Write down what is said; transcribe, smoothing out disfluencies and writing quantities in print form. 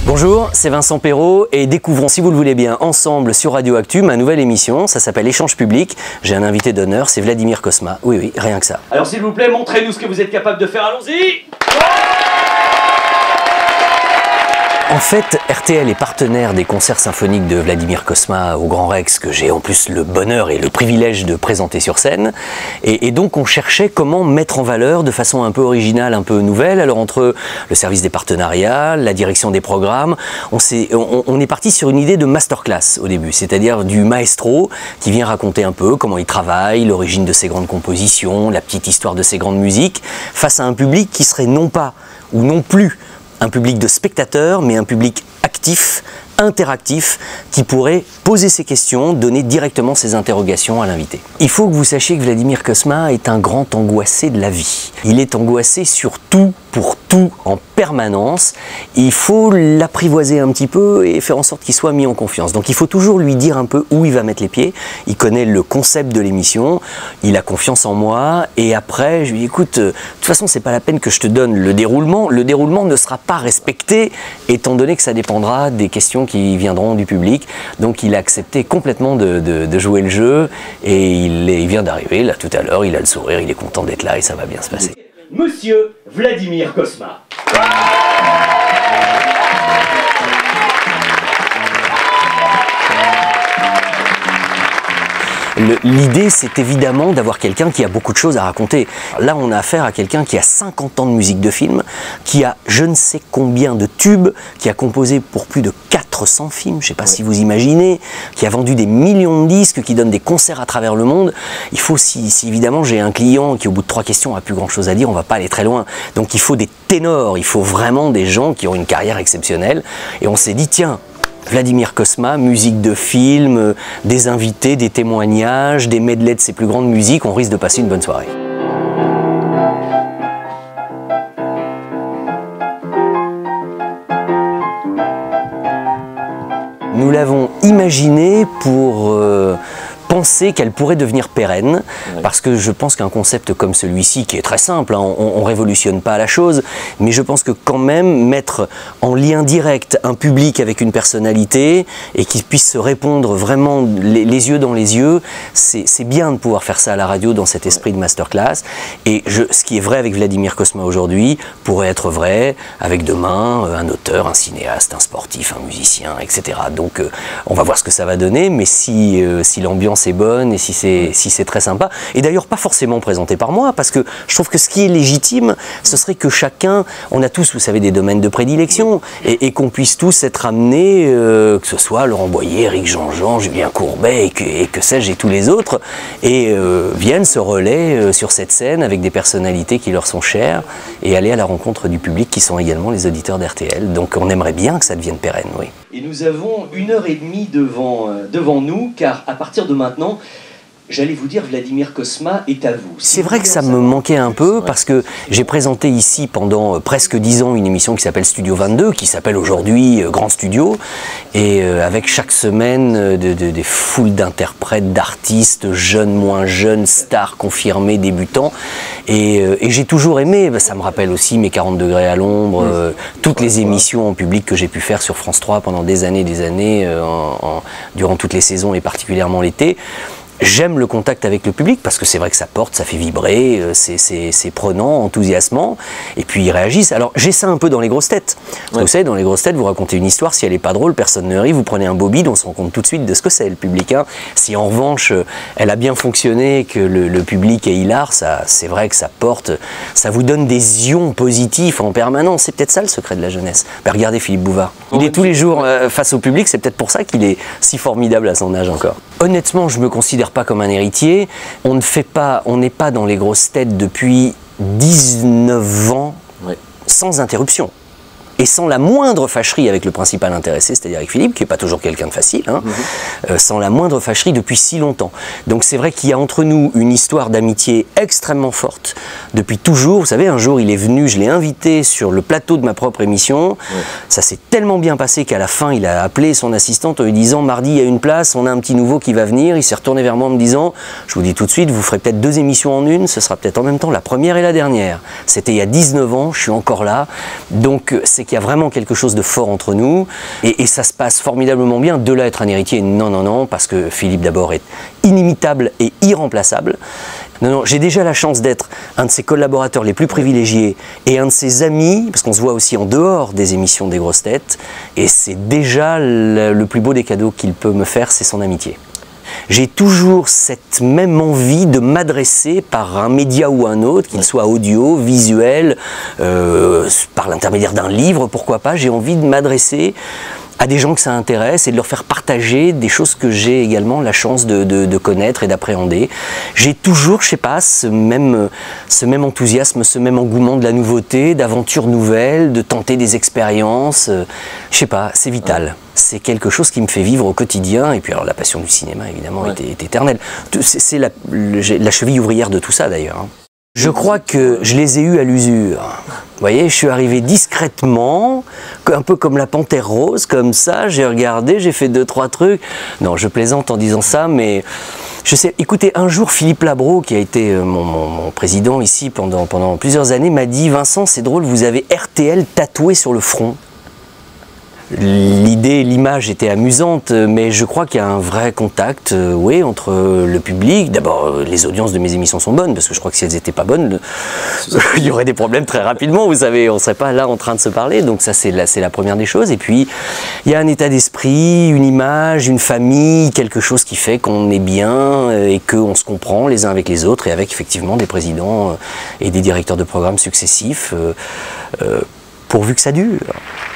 Bonjour, c'est Vincent Perrault et découvrons, si vous le voulez bien, ensemble sur Radio Actu, ma nouvelle émission. Ça s'appelle Échange public. J'ai un invité d'honneur, c'est Vladimir Cosma. Oui, rien que ça. Alors s'il vous plaît, montrez-nous ce que vous êtes capable de faire, allons-y! En fait, RTL est partenaire des concerts symphoniques de Vladimir Cosma au Grand Rex, que j'ai en plus le bonheur et le privilège de présenter sur scène. Et donc on cherchait comment mettre en valeur de façon un peu originale, un peu nouvelle. Alors entre le service des partenariats, la direction des programmes, on est parti sur une idée de masterclass au début, c'est-à-dire du maestro qui vient raconter un peu comment il travaille, l'origine de ses grandes compositions, la petite histoire de ses grandes musiques, face à un public qui serait non pas ou non plus un public de spectateurs, mais un public actif, interactif, qui pourrait poser ses questions, donner directement ses interrogations à l'invité. Il faut que vous sachiez que Vladimir Cosma est un grand angoissé de la vie. Il est angoissé sur tout, pour tout, en permanence. Il faut l'apprivoiser un petit peu et faire en sorte qu'il soit mis en confiance. Donc il faut toujours lui dire un peu où il va mettre les pieds. Il connaît le concept de l'émission, il a confiance en moi, et après je lui dis écoute, de toute façon c'est pas la peine que je te donne le déroulement ne sera pas respecté étant donné que ça dépendra des questions qui viendront du public. Donc il a accepté complètement de jouer le jeu et il vient d'arriver là tout à l'heure, il a le sourire, il est content d'être là et ça va bien se passer. Monsieur Vladimir Cosma. L'idée, c'est évidemment d'avoir quelqu'un qui a beaucoup de choses à raconter. Là, on a affaire à quelqu'un qui a 50 ans de musique de film, qui a je ne sais combien de tubes, qui a composé pour plus de 400 films, je ne sais pas si vous imaginez, qui a vendu des millions de disques, qui donne des concerts à travers le monde. Il faut, si évidemment j'ai un client qui au bout de 3 questions n'a plus grand chose à dire, on ne va pas aller très loin. Donc il faut des ténors, il faut vraiment des gens qui ont une carrière exceptionnelle. Et on s'est dit, tiens, Vladimir Cosma, musique de film, des invités, des témoignages, des medleys de ses plus grandes musiques, on risque de passer une bonne soirée. Nous l'avons imaginé pour penser qu'elle pourrait devenir pérenne, parce que je pense qu'un concept comme celui-ci, qui est très simple, hein, on ne révolutionne pas la chose, mais je pense que quand même mettre en lien direct un public avec une personnalité et qui puisse se répondre vraiment les yeux dans les yeux, c'est bien de pouvoir faire ça à la radio dans cet esprit de masterclass. Et ce qui est vrai avec Vladimir Cosma aujourd'hui pourrait être vrai avec demain un auteur, un cinéaste, un sportif, un musicien, etc. Donc on va voir ce que ça va donner, mais si l'ambiance est bonne et si c'est très sympa, et d'ailleurs pas forcément présenté par moi, parce que je trouve que ce qui est légitime, ce serait que chacun, on a tous, vous savez, des domaines de prédilection, et qu'on puisse tous être amenés, que ce soit Laurent Boyer, Éric Jean-Jean, Julien Courbet, et que sais-je, et tous les autres, et viennent se relaient sur cette scène avec des personnalités qui leur sont chères, et aller à la rencontre du public qui sont également les auditeurs d'RTL. Donc on aimerait bien que ça devienne pérenne, oui. Et nous avons 1h30 devant nous, car à partir de maintenant, j'allais vous dire, Vladimir Cosma est à vous. C'est vrai que ça me manquait un peu, parce que j'ai présenté ici pendant presque 10 ans une émission qui s'appelle Studio 22, qui s'appelle aujourd'hui Grand Studio, et avec chaque semaine des foules d'interprètes, d'artistes, jeunes, moins jeunes, stars confirmés, débutants, et j'ai toujours aimé, ça me rappelle aussi mes 40 degrés à l'ombre, toutes les émissions en public que j'ai pu faire sur France 3 pendant des années, durant toutes les saisons et particulièrement l'été. J'aime le contact avec le public parce que c'est vrai que ça porte, ça fait vibrer, c'est prenant, enthousiasmant, et puis ils réagissent. Alors j'ai ça un peu dans les grosses têtes. Vous savez, dans les grosses têtes, vous racontez une histoire, si elle n'est pas drôle, personne ne rit, vous prenez un bobide, on se rend compte tout de suite de ce que c'est le public. Hein. Si en revanche elle a bien fonctionné, que le public est hilar, c'est vrai que ça porte, ça vous donne des ions positifs en permanence. C'est peut-être ça le secret de la jeunesse. Ben, regardez Philippe Bouvard, il est tous les jours face au public, c'est peut-être pour ça qu'il est si formidable à son âge encore. Honnêtement, je me considère pas comme un héritier. On n'est pas dans les grosses têtes depuis 19 ans sans interruption. Et sans la moindre fâcherie avec le principal intéressé, c'est-à-dire avec Philippe, qui n'est pas toujours quelqu'un de facile, hein, sans la moindre fâcherie depuis si longtemps. Donc c'est vrai qu'il y a entre nous une histoire d'amitié extrêmement forte, depuis toujours. Vous savez, un jour il est venu, je l'ai invité sur le plateau de ma propre émission, ça s'est tellement bien passé qu'à la fin il a appelé son assistante en lui disant « Mardi, il y a une place, on a un petit nouveau qui va venir », il s'est retourné vers moi en me disant « Je vous dis tout de suite, vous ferez peut-être 2 émissions en une, ce sera peut-être en même temps la première et la dernière ». C'était il y a 19 ans, je suis encore là, donc c'est qu'il y a vraiment quelque chose de fort entre nous, et ça se passe formidablement bien. De là être un héritier, non, non, non, parce que Philippe d'abord est inimitable et irremplaçable. Non, non, j'ai déjà la chance d'être un de ses collaborateurs les plus privilégiés et un de ses amis, parce qu'on se voit aussi en dehors des émissions des grosses têtes, et c'est déjà le plus beau des cadeaux qu'il peut me faire, c'est son amitié. J'ai toujours cette même envie de m'adresser par un média ou un autre, qu'il soit audio, visuel, par l'intermédiaire d'un livre, pourquoi pas, j'ai envie de m'adresser à des gens que ça intéresse et de leur faire partager des choses que j'ai également la chance de connaître et d'appréhender. J'ai toujours, je sais pas, ce même enthousiasme, ce même engouement de la nouveauté, d'aventures nouvelles, de tenter des expériences. Je sais pas, c'est vital. C'est quelque chose qui me fait vivre au quotidien. Et puis alors la passion du cinéma, évidemment, est éternelle. C'est la cheville ouvrière de tout ça, d'ailleurs. Hein. Je crois que je les ai eus à l'usure. Vous voyez, je suis arrivé discrètement, un peu comme la panthère rose, comme ça, j'ai regardé, j'ai fait 2-3 trucs. Non, je plaisante en disant ça, mais je sais, écoutez, un jour, Philippe Labro, qui a été mon président ici pendant plusieurs années, m'a dit « Vincent, c'est drôle, vous avez RTL tatoué sur le front ». L'idée, l'image était amusante, mais je crois qu'il y a un vrai contact oui, entre le public. D'abord, les audiences de mes émissions sont bonnes, parce que je crois que si elles n'étaient pas bonnes, il y aurait des problèmes très rapidement, vous savez, on ne serait pas là en train de se parler, donc ça c'est la première des choses. Et puis, il y a un état d'esprit, une image, une famille, quelque chose qui fait qu'on est bien et qu'on se comprend les uns avec les autres, et avec effectivement des présidents et des directeurs de programmes successifs, pourvu que ça dure.